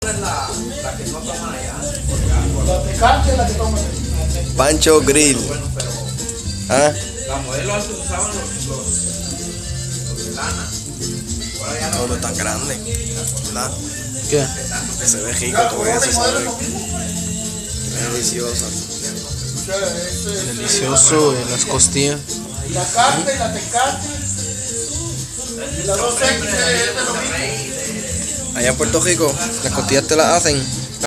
La que no toman allá. La picante es la que toman. Pancho Grill. Bueno, pero ¿Ah? la modelo antes usaban los de lana. Ahora ya No, no tan grande. ¿Verdad? ¿Qué? Que se ve rico todo eso, ¿sabes? Es deliciosa. Delicioso, las costillas. La carne, la tecate. Y la 2X es de lo mismo. Allá en Puerto Rico, las costillas te las hacen